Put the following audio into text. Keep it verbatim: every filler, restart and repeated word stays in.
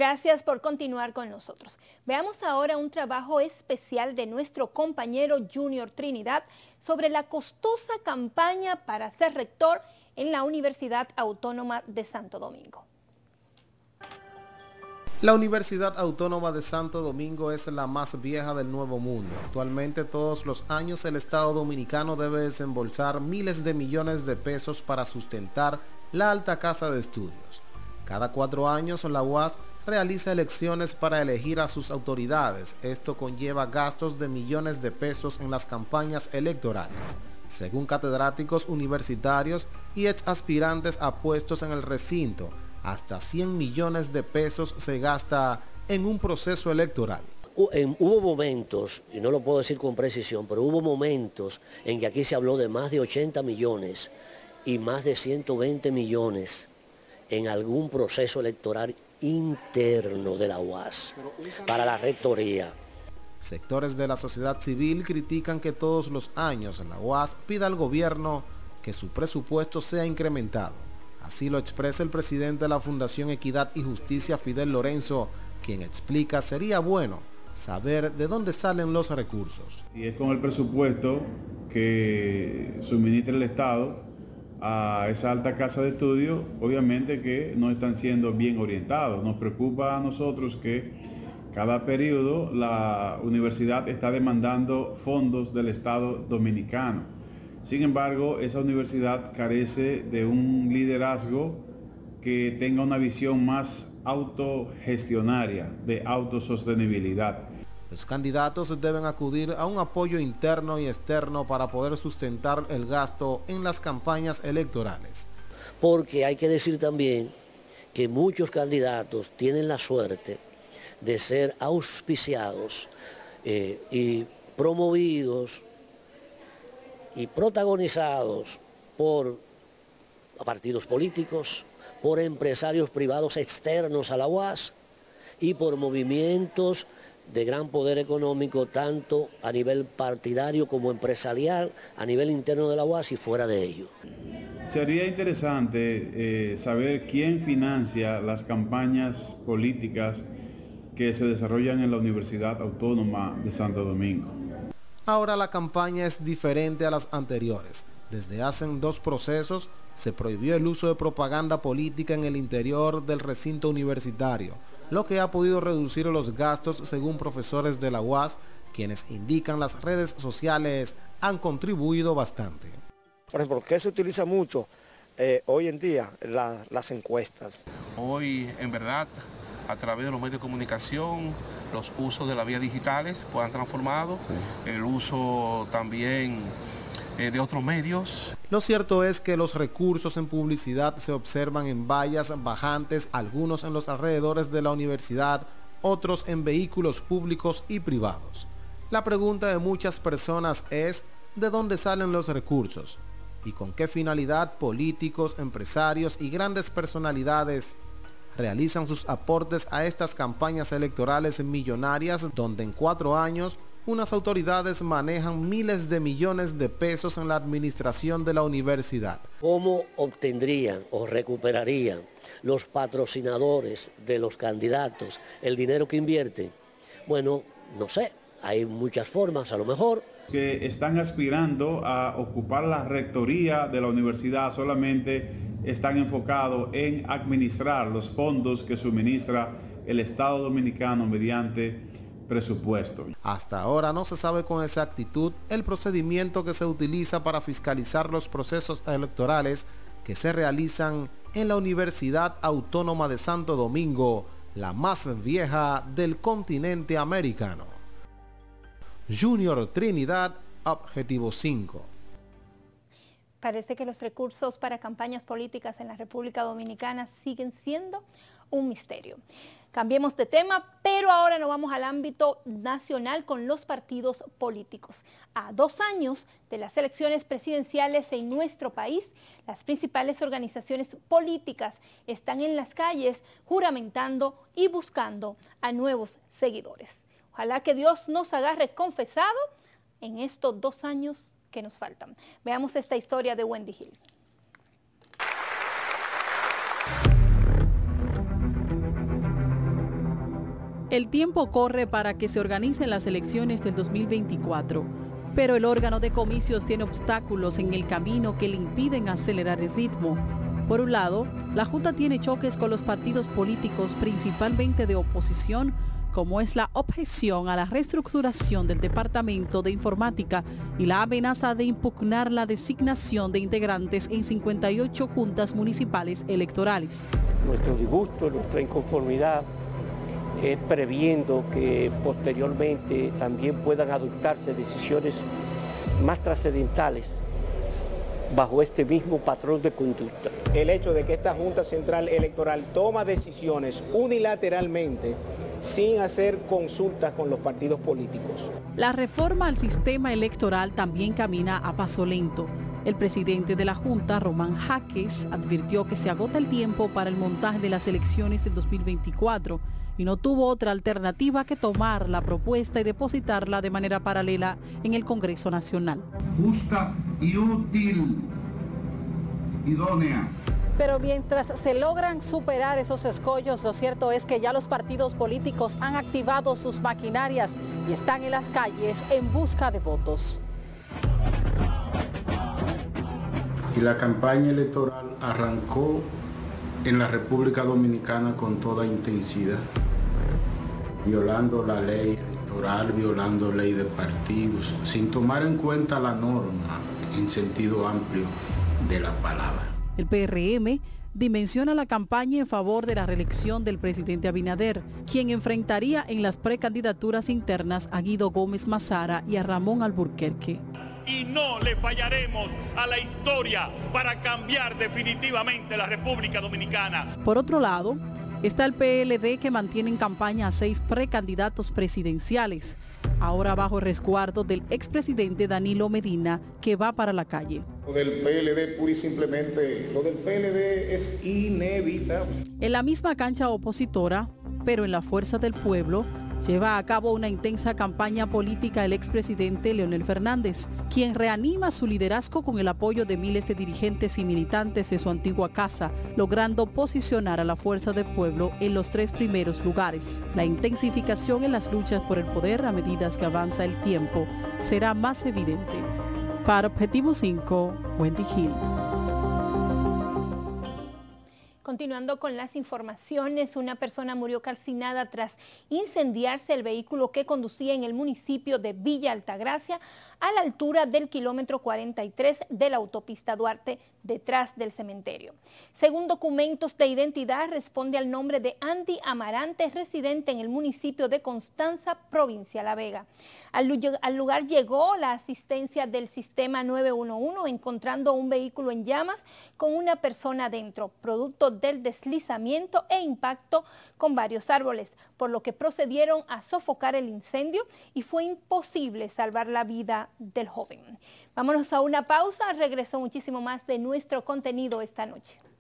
Gracias por continuar con nosotros. Veamos ahora un trabajo especial de nuestro compañero Junior Trinidad sobre la costosa campaña para ser rector en la Universidad Autónoma de Santo Domingo. La Universidad Autónoma de Santo Domingo es la más vieja del Nuevo Mundo. Actualmente, todos los años el Estado Dominicano debe desembolsar miles de millones de pesos para sustentar la alta casa de estudios. Cada cuatro años la U A S realiza elecciones para elegir a sus autoridades. Esto conlleva gastos de millones de pesos en las campañas electorales. Según catedráticos universitarios y ex aspirantes a puestos en el recinto, hasta cien millones de pesos se gasta en un proceso electoral. Hubo momentos, y no lo puedo decir con precisión, pero hubo momentos en que aquí se habló de más de ochenta millones y más de ciento veinte millones en algún proceso electoral interno de la U A S para la rectoría. Sectores de la sociedad civil critican que todos los años la U A S pida al gobierno que su presupuesto sea incrementado. Así lo expresa el presidente de la Fundación Equidad y Justicia, Fidel Lorenzo, quien explica sería bueno saber de dónde salen los recursos. Si es con el presupuesto que suministra el Estado a esa alta casa de estudio, obviamente que no están siendo bien orientados. Nos preocupa a nosotros que cada periodo la universidad está demandando fondos del Estado dominicano. Sin embargo, esa universidad carece de un liderazgo que tenga una visión más autogestionaria, de autosostenibilidad. Los candidatos deben acudir a un apoyo interno y externo para poder sustentar el gasto en las campañas electorales. Porque hay que decir también que muchos candidatos tienen la suerte de ser auspiciados eh, y promovidos y protagonizados por partidos políticos, por empresarios privados externos a la U A S y por movimientos de gran poder económico, tanto a nivel partidario como empresarial, a nivel interno de la U A S y fuera de ello. Sería interesante eh, saber quién financia las campañas políticas que se desarrollan en la Universidad Autónoma de Santo Domingo. Ahora la campaña es diferente a las anteriores. Desde hace dos procesos se prohibió el uso de propaganda política en el interior del recinto universitario, lo que ha podido reducir los gastos según profesores de la U A S, quienes indican las redes sociales han contribuido bastante. Por ejemplo, ¿qué se utiliza mucho eh, hoy en día? La, las encuestas. Hoy, en verdad, a través de los medios de comunicación, los usos de las vías digitales pues han transformado, sí. El uso también eh, de otros medios. Lo cierto es que los recursos en publicidad se observan en vallas bajantes, algunos en los alrededores de la universidad, otros en vehículos públicos y privados. La pregunta de muchas personas es ¿de dónde salen los recursos? ¿Y con qué finalidad políticos, empresarios y grandes personalidades realizan sus aportes a estas campañas electorales millonarias donde en cuatro años unas autoridades manejan miles de millones de pesos en la administración de la universidad? ¿Cómo obtendrían o recuperarían los patrocinadores de los candidatos el dinero que invierten? Bueno, no sé, hay muchas formas a lo mejor. Que están aspirando a ocupar la rectoría de la universidad solamente están enfocados en administrar los fondos que suministra el Estado Dominicano mediante presupuesto. Hasta ahora no se sabe con exactitud el procedimiento que se utiliza para fiscalizar los procesos electorales que se realizan en la Universidad Autónoma de Santo Domingo, la más vieja del continente americano. Junior Trinidad, Objetivo cinco. Parece que los recursos para campañas políticas en la República Dominicana siguen siendo un misterio. Cambiemos de tema, pero ahora nos vamos al ámbito nacional con los partidos políticos. A dos años de las elecciones presidenciales en nuestro país, las principales organizaciones políticas están en las calles juramentando y buscando a nuevos seguidores. Ojalá que Dios nos agarre confesado en estos dos años que nos faltan. Veamos esta historia de Wendy Hill. El tiempo corre para que se organicen las elecciones del dos mil veinticuatro, pero el órgano de comicios tiene obstáculos en el camino que le impiden acelerar el ritmo. Por un lado, la Junta tiene choques con los partidos políticos, principalmente de oposición, como es la objeción a la reestructuración del Departamento de Informática y la amenaza de impugnar la designación de integrantes en cincuenta y ocho juntas municipales electorales. Nuestro disgusto, nuestra inconformidad es previendo que posteriormente también puedan adoptarse decisiones más trascendentales bajo este mismo patrón de conducta. El hecho de que esta Junta Central Electoral toma decisiones unilateralmente sin hacer consultas con los partidos políticos. La reforma al sistema electoral también camina a paso lento. El presidente de la Junta, Román Jaques, advirtió que se agota el tiempo para el montaje de las elecciones del dos mil veinticuatro y no tuvo otra alternativa que tomar la propuesta y depositarla de manera paralela en el Congreso Nacional. Justa y útil, idónea. Pero mientras se logran superar esos escollos, lo cierto es que ya los partidos políticos han activado sus maquinarias y están en las calles en busca de votos. Y la campaña electoral arrancó en la República Dominicana con toda intensidad, violando la ley electoral, violando ley de partidos, sin tomar en cuenta la norma en sentido amplio de la palabra. El P R M dimensiona la campaña en favor de la reelección del presidente Abinader, quien enfrentaría en las precandidaturas internas a Guido Gómez Mazara y a Ramón Alburquerque. Y no le fallaremos a la historia para cambiar definitivamente la República Dominicana. Por otro lado, está el P L D, que mantiene en campaña a seis precandidatos presidenciales, ahora bajo el resguardo del expresidente Danilo Medina, que va para la calle. Lo del P L D pura y simplemente, lo del P L D es inevitable. En la misma cancha opositora, pero en la Fuerza del Pueblo, lleva a cabo una intensa campaña política el expresidente Leonel Fernández, quien reanima su liderazgo con el apoyo de miles de dirigentes y militantes de su antigua casa, logrando posicionar a la Fuerza del Pueblo en los tres primeros lugares. La intensificación en las luchas por el poder a medida que avanza el tiempo será más evidente. Para Objetivo cinco, Wendy Hill. Continuando con las informaciones, una persona murió calcinada tras incendiarse el vehículo que conducía en el municipio de Villa Altagracia, a la altura del kilómetro cuarenta y tres de la autopista Duarte, detrás del cementerio. Según documentos de identidad, responde al nombre de Andy Amarante, residente en el municipio de Constanza, provincia de La Vega. Al, al lugar llegó la asistencia del sistema nueve uno uno, encontrando un vehículo en llamas con una persona dentro, producto del deslizamiento e impacto con varios árboles, por lo que procedieron a sofocar el incendio y fue imposible salvar la vida del joven. Vámonos a una pausa, regresó muchísimo más de nuestro contenido esta noche.